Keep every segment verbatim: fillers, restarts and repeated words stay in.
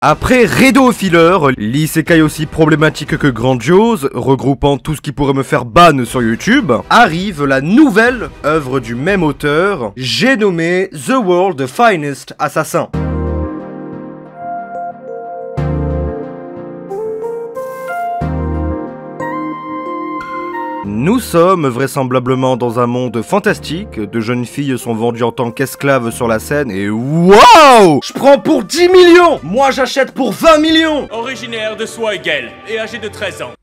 Après Redo Filler, l'isekai aussi problématique que grandiose, regroupant tout ce qui pourrait me faire ban sur YouTube, arrive la nouvelle œuvre du même auteur, j'ai nommé The World's Finest Assassin. Nous sommes vraisemblablement dans un monde fantastique, de jeunes filles sont vendues en tant qu'esclaves sur la scène et waouh! Je prends pour dix millions! Moi j'achète pour vingt millions! Originaire de Swigel et âgé de treize ans.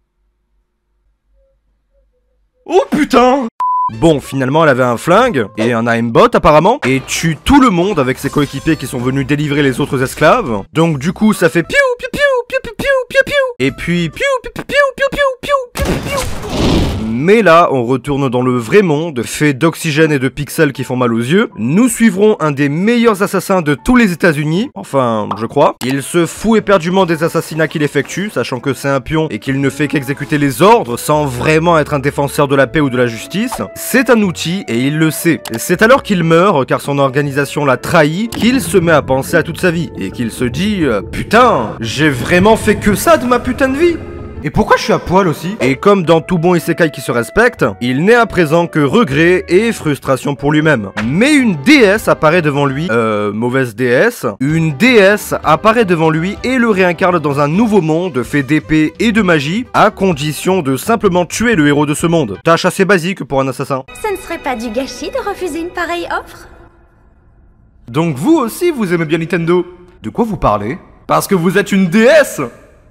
Oh putain! Bon, finalement elle avait un flingue, et un aimbot apparemment, et tue tout le monde avec ses coéquipiers qui sont venus délivrer les autres esclaves. Donc du coup ça fait piou piou piou piou piou piou piou piou, et puis piou piou piou piou piou piou piou piou piou. Mais là, on retourne dans le vrai monde, fait d'oxygène et de pixels qui font mal aux yeux. Nous suivrons un des meilleurs assassins de tous les États-Unis, enfin, je crois. Il se fout éperdument des assassinats qu'il effectue, sachant que c'est un pion et qu'il ne fait qu'exécuter les ordres sans vraiment être un défenseur de la paix ou de la justice. C'est un outil et il le sait. C'est alors qu'il meurt, car son organisation l'a trahi, qu'il se met à penser à toute sa vie et qu'il se dit euh, « Putain, j'ai vraiment fait que ça de ma putain de vie !» Et pourquoi je suis à poil aussi? Et comme dans tout bon isekai qui se respecte, il n'est à présent que regret et frustration pour lui-même. Mais une déesse apparaît devant lui, euh, mauvaise déesse, une déesse apparaît devant lui et le réincarne dans un nouveau monde fait d'épée et de magie, à condition de simplement tuer le héros de ce monde. Tâche assez basique pour un assassin. Ça ne serait pas du gâchis de refuser une pareille offre? Donc vous aussi vous aimez bien Nintendo? De quoi vous parlez? Parce que vous êtes une déesse?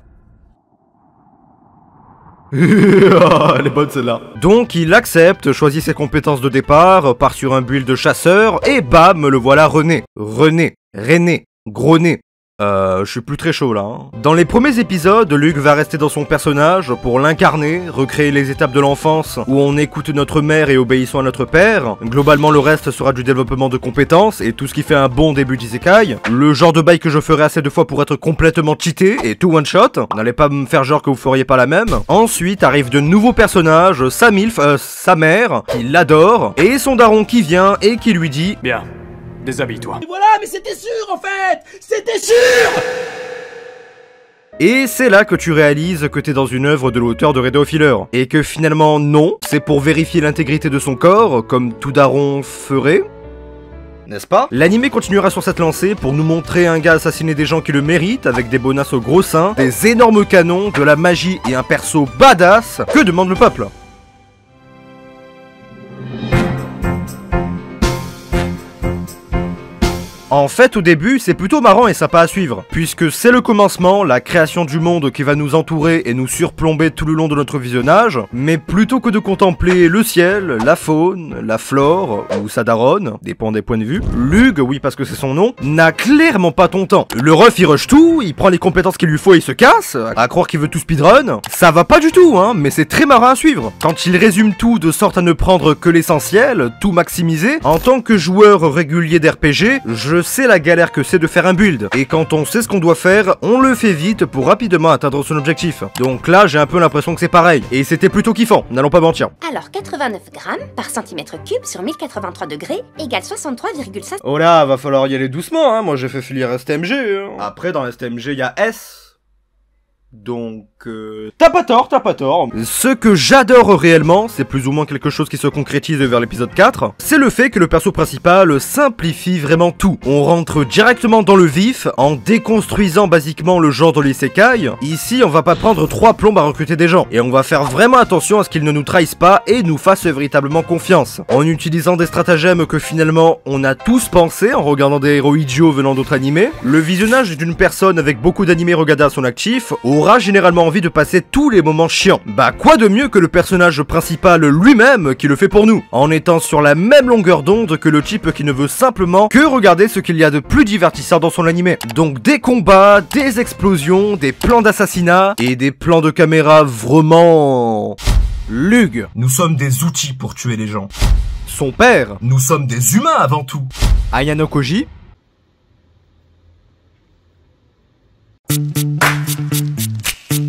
Elle est bonne celle-là. Donc il accepte, choisit ses compétences de départ, part sur un build de chasseur, et bam, le voilà rené. René, René, gros nez. Euh, je suis plus très chaud là. Hein. Dans les premiers épisodes, Luke va rester dans son personnage pour l'incarner, recréer les étapes de l'enfance où on écoute notre mère et obéissons à notre père. Globalement, le reste sera du développement de compétences et tout ce qui fait un bon début d'isekai. Le genre de bail que je ferai assez de fois pour être complètement cheaté et tout one shot. N'allez pas me faire genre que vous feriez pas la même. Ensuite arrivent de nouveaux personnages, sa milf, euh, sa mère, qui l'adore, et son daron qui vient et qui lui dit Bien. Déshabille-toi. Et voilà, mais c'était sûr en fait! C'était sûr! Et c'est là que tu réalises que t'es dans une œuvre de l'auteur de Redo Filler. Et que finalement, non, c'est pour vérifier l'intégrité de son corps, comme tout daron ferait. N'est-ce pas? L'anime continuera sur cette lancée pour nous montrer un gars assassiner des gens qui le méritent, avec des bonasses au gros seins, des énormes canons, de la magie et un perso badass. Que demande le peuple? En fait, au début, c'est plutôt marrant et sympa à suivre, puisque c'est le commencement, la création du monde qui va nous entourer et nous surplomber tout le long de notre visionnage, mais plutôt que de contempler le ciel, la faune, la flore, ou sa daronne, dépend des points de vue, Lug, oui parce que c'est son nom, n'a clairement pas ton temps. Le ref il rush tout, il prend les compétences qu'il lui faut et il se casse, à croire qu'il veut tout speedrun, ça va pas du tout, hein, mais c'est très marrant à suivre. Quand il résume tout de sorte à ne prendre que l'essentiel, tout maximiser, en tant que joueur régulier d'R P G, je Je sais la galère que c'est de faire un build, et quand on sait ce qu'on doit faire, on le fait vite pour rapidement atteindre son objectif. Donc là, j'ai un peu l'impression que c'est pareil, et c'était plutôt kiffant, n'allons pas mentir. Alors quatre-vingt-neuf grammes par centimètre cube sur mille quatre-vingt-trois degrés égale soixante-trois virgule cinq. Oh là, va falloir y aller doucement, hein, moi j'ai fait filière S T M G. Hein. Après, dans S T M G, il y a S. Donc... Euh... T'as pas tort, t'as pas tort. Ce que j'adore réellement, c'est plus ou moins quelque chose qui se concrétise vers l'épisode quatre, c'est le fait que le perso principal simplifie vraiment tout. On rentre directement dans le vif, en déconstruisant basiquement le genre de l'isekai. Ici, on va pas prendre trois plombes à recruter des gens, et on va faire vraiment attention à ce qu'ils ne nous trahissent pas et nous fassent véritablement confiance. En utilisant des stratagèmes que finalement, on a tous pensé en regardant des héros idiots venant d'autres animés, le visionnage d'une personne avec beaucoup d'animés regardés à son actif aura généralement envie de passer tous les moments chiants. Bah quoi de mieux que le personnage principal lui-même qui le fait pour nous, en étant sur la même longueur d'onde que le type qui ne veut simplement que regarder ce qu'il y a de plus divertissant dans son animé. Donc des combats, des explosions, des plans d'assassinat et des plans de caméra vraiment... Lug. Nous sommes des outils pour tuer les gens. Son père. Nous sommes des humains avant tout. Ayano Koji.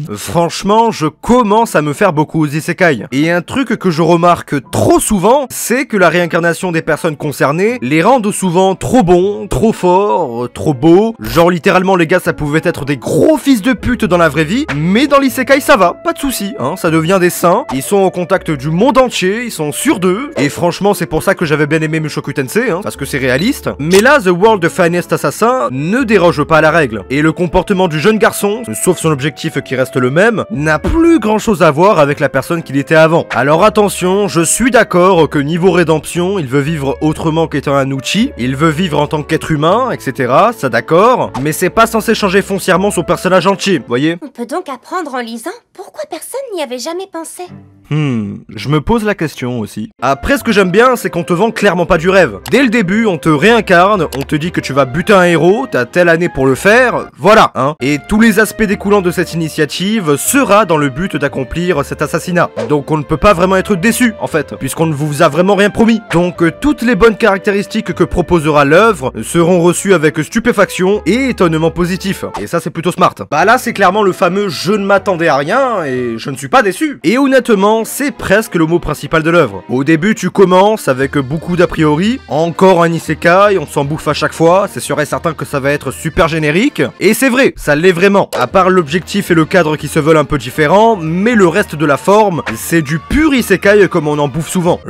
Franchement, je commence à me faire beaucoup aux isekai. Et un truc que je remarque trop souvent, c'est que la réincarnation des personnes concernées les rendent souvent trop bons, trop forts, trop beaux. Genre littéralement les gars ça pouvait être des gros fils de pute dans la vraie vie, mais dans l'isekai ça va, pas de soucis, hein, ça devient des saints, ils sont au contact du monde entier, ils sont sûrs d'eux, et franchement c'est pour ça que j'avais bien aimé Mushoku Tensei, hein, parce que c'est réaliste. Mais là, The World Finest Assassin ne déroge pas à la règle, et le comportement du jeune garçon, sauf son objectif qui reste le même, n'a plus grand chose à voir avec la personne qu'il était avant. Alors attention, je suis d'accord que niveau rédemption, il veut vivre autrement qu'étant un Uchi, il veut vivre en tant qu'être humain, et cetera, ça d'accord, mais c'est pas censé changer foncièrement son personnage entier, voyez. On peut donc apprendre en lisant pourquoi personne n'y avait jamais pensé. Hmm, je me pose la question aussi. Après, ce que j'aime bien, c'est qu'on te vend clairement pas du rêve. Dès le début, on te réincarne, on te dit que tu vas buter un héros, t'as telle année pour le faire, voilà, hein. Et tous les aspects découlant de cette initiative sera dans le but d'accomplir cet assassinat. Donc on ne peut pas vraiment être déçu, en fait, puisqu'on ne vous a vraiment rien promis. Donc euh, toutes les bonnes caractéristiques que proposera l'œuvre seront reçues avec stupéfaction et étonnement positif. Et ça, c'est plutôt smart. Bah là, c'est clairement le fameux « je ne m'attendais à rien » et je ne suis pas déçu. Et honnêtement, c'est presque le mot principal de l'œuvre. Au début, tu commences avec beaucoup d'a priori, encore un isekai, on s'en bouffe à chaque fois, c'est sûr et certain que ça va être super générique, et c'est vrai, ça l'est vraiment, à part l'objectif et le cadre qui se veulent un peu différents, mais le reste de la forme, c'est du pur isekai comme on en bouffe souvent.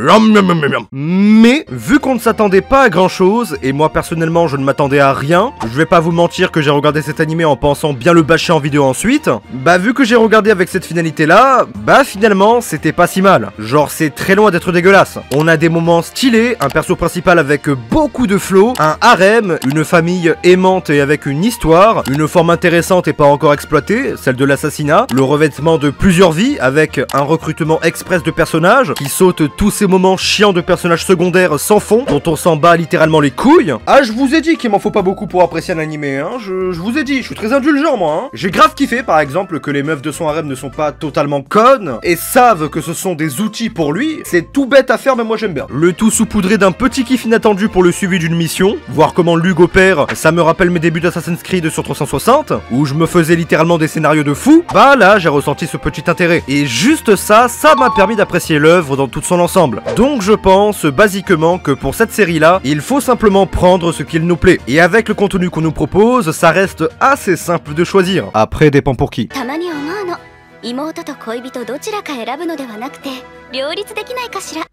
Mais, vu qu'on ne s'attendait pas à grand chose, et moi personnellement je ne m'attendais à rien, je vais pas vous mentir que j'ai regardé cet animé en pensant bien le bâcher en vidéo ensuite, bah vu que j'ai regardé avec cette finalité là, bah finalement c'est c'était pas si mal. Genre c'est très loin d'être dégueulasse. On a des moments stylés, un perso principal avec beaucoup de flow, un harem, une famille aimante et avec une histoire, une forme intéressante et pas encore exploitée, celle de l'assassinat, le revêtement de plusieurs vies avec un recrutement express de personnages qui saute tous ces moments chiants de personnages secondaires sans fond dont on s'en bat littéralement les couilles. Ah, je vous ai dit qu'il m'en faut pas beaucoup pour apprécier un animé, hein. Je, je vous ai dit, je suis très indulgent moi, hein. J'ai grave kiffé par exemple que les meufs de son harem ne sont pas totalement connes et savent que ce sont des outils pour lui, c'est tout bête à faire mais moi j'aime bien. Le tout saupoudré d'un petit kiff inattendu pour le suivi d'une mission, voir comment Lug opère, ça me rappelle mes débuts d'Assassin's Creed sur trois cent soixante, où je me faisais littéralement des scénarios de fou, bah là j'ai ressenti ce petit intérêt. Et juste ça, ça m'a permis d'apprécier l'œuvre dans tout son ensemble. Donc je pense basiquement que pour cette série là, il faut simplement prendre ce qu'il nous plaît. Et avec le contenu qu'on nous propose, ça reste assez simple de choisir. Après, dépend pour qui. 妹と恋人どちらか選ぶのではなくて両立できないかしら。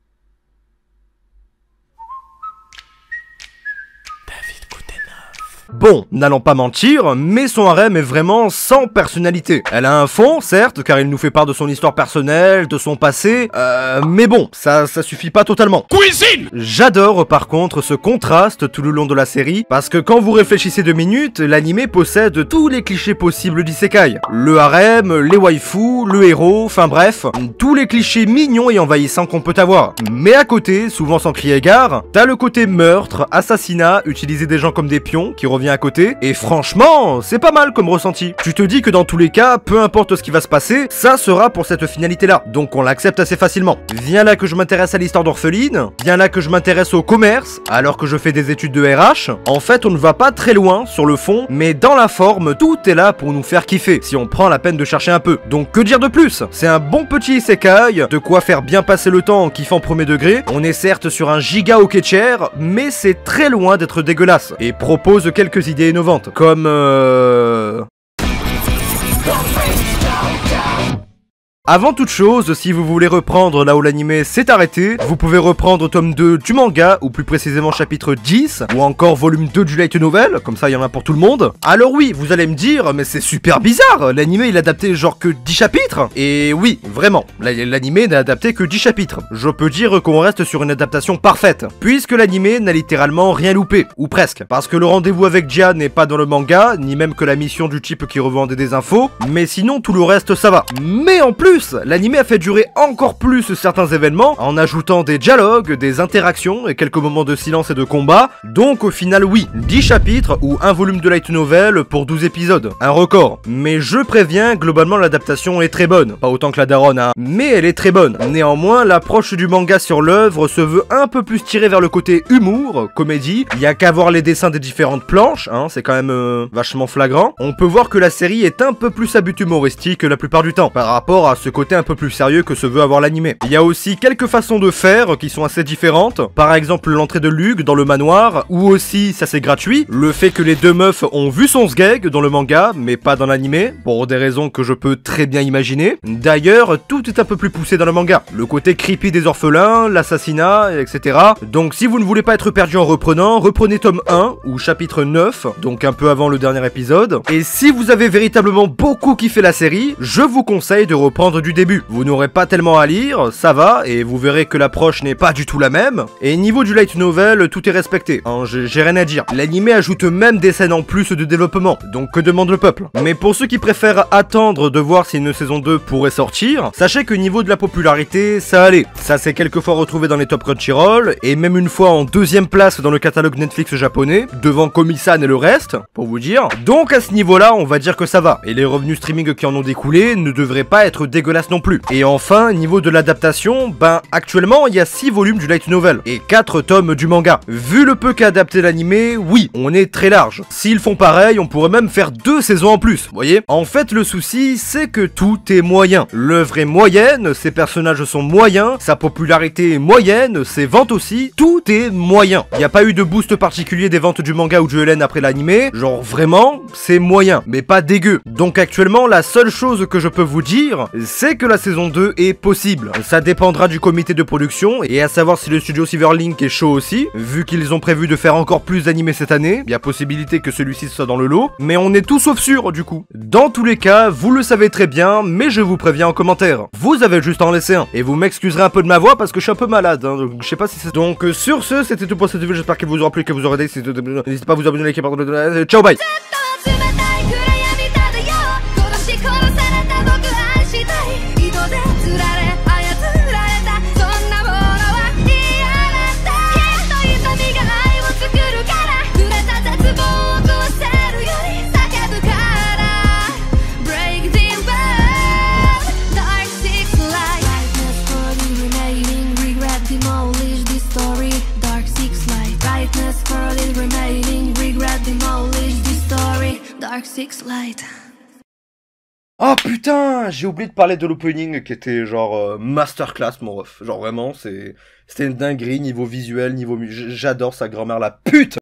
Bon, n'allons pas mentir, mais son harem est vraiment sans personnalité. Elle a un fond, certes, car il nous fait part de son histoire personnelle, de son passé, euh, mais bon, ça, ça suffit pas totalement. Cuisine! J'adore par contre ce contraste tout le long de la série, parce que quand vous réfléchissez deux minutes, l'anime possède tous les clichés possibles d'isekai. Le harem, les waifus, le héros, enfin bref, tous les clichés mignons et envahissants qu'on peut avoir. Mais à côté, souvent sans crier gare, t'as le côté meurtre, assassinat, utiliser des gens comme des pions, qui revient à côté, et franchement, c'est pas mal comme ressenti. Tu te dis que dans tous les cas, peu importe ce qui va se passer, ça sera pour cette finalité-là, donc on l'accepte assez facilement. Viens là que je m'intéresse à l'histoire d'orpheline, viens là que je m'intéresse au commerce, alors que je fais des études de R H. En fait, on ne va pas très loin sur le fond, mais dans la forme, tout est là pour nous faire kiffer, si on prend la peine de chercher un peu. Donc que dire de plus? C'est un bon petit isekai, de quoi faire bien passer le temps en kiffant premier degré. On est certes sur un giga hockey chair, mais c'est très loin d'être dégueulasse, et propose quelques idées innovantes, comme euh... Avant toute chose, si vous voulez reprendre là où l'anime s'est arrêté, vous pouvez reprendre tome deux du manga, ou plus précisément chapitre dix, ou encore volume deux du light novel, comme ça il y en a pour tout le monde. Alors oui, vous allez me dire, mais c'est super bizarre, l'anime il a adapté genre que dix chapitres. Et oui, vraiment, l'anime n'a adapté que dix chapitres. Je peux dire qu'on reste sur une adaptation parfaite, puisque l'anime n'a littéralement rien loupé, ou presque, parce que le rendez-vous avec Dia n'est pas dans le manga, ni même que la mission du type qui revendait des infos, mais sinon tout le reste ça va. Mais en plus, plus, l'anime a fait durer encore plus certains événements en ajoutant des dialogues, des interactions et quelques moments de silence et de combat. Donc au final oui, dix chapitres ou un volume de light novel pour douze épisodes. Un record. Mais je préviens, globalement l'adaptation est très bonne. Pas autant que la daronne, hein, mais elle est très bonne. Néanmoins, l'approche du manga sur l'œuvre se veut un peu plus tirée vers le côté humour, comédie. Il y a qu'à voir les dessins des différentes planches, hein, c'est quand même euh, vachement flagrant. On peut voir que la série est un peu plus à but humoristique la plupart du temps, par rapport à ce côté un peu plus sérieux que se veut avoir l'animé. Il y a aussi quelques façons de faire qui sont assez différentes. Par exemple, l'entrée de Luke dans le manoir, ou aussi, ça c'est gratuit, le fait que les deux meufs ont vu son sgeg dans le manga, mais pas dans l'animé, pour des raisons que je peux très bien imaginer. D'ailleurs, tout est un peu plus poussé dans le manga. Le côté creepy des orphelins, l'assassinat, et cetera. Donc si vous ne voulez pas être perdu en reprenant, reprenez tome un, ou chapitre neuf, donc un peu avant le dernier épisode. Et si vous avez véritablement beaucoup kiffé la série, je vous conseille de reprendre du début. Vous n'aurez pas tellement à lire, ça va, et vous verrez que l'approche n'est pas du tout la même. Et niveau du light novel, tout est respecté, hein, j'ai rien à dire. L'anime ajoute même des scènes en plus de développement, donc que demande le peuple. Mais pour ceux qui préfèrent attendre de voir si une saison deux pourrait sortir, sachez que niveau de la popularité, ça allait. Ça s'est quelquefois retrouvé dans les top Crunchyroll, et même une fois en deuxième place dans le catalogue Netflix japonais, devant Komi-san et le reste, pour vous dire. Donc à ce niveau-là, on va dire que ça va, et les revenus streaming qui en ont découlé ne devraient pas être dégueulasses non plus. Et enfin, niveau de l'adaptation, ben actuellement il y a six volumes du light novel, et quatre tomes du manga. Vu le peu qu'a adapté l'animé, oui, on est très large. S'ils font pareil, on pourrait même faire deux saisons en plus, voyez. En fait, le souci, c'est que tout est moyen. L'œuvre est moyenne, ses personnages sont moyens, sa popularité est moyenne, ses ventes aussi, tout est moyen. Il n'y a pas eu de boost particulier des ventes du manga ou du L N après l'animé, genre vraiment, c'est moyen, mais pas dégueu. Donc actuellement, la seule chose que je peux vous dire, c'est que la saison deux est possible. Ça dépendra du comité de production, et à savoir si le studio Silverlink est chaud aussi, vu qu'ils ont prévu de faire encore plus d'animés cette année, il y a possibilité que celui-ci soit dans le lot, mais on est tout sauf sûr du coup. Dans tous les cas, vous le savez très bien, mais je vous préviens en commentaire. Vous avez juste à en laisser un, et vous m'excuserez un peu de ma voix parce que je suis un peu malade, hein, donc je sais pas si c'est... Donc euh, sur ce, c'était tout pour cette vidéo, j'espère qu'elle vous aura plu, que vous aurez aidé, n'hésitez pas à vous abonner, liker, partager, ciao, bye. Dark Six Light. Oh putain, j'ai oublié de parler de l'opening qui était genre euh, masterclass mon ref. Genre vraiment, c'est c'était une dinguerie niveau visuel, niveau mu- j'adore sa grand-mère la pute.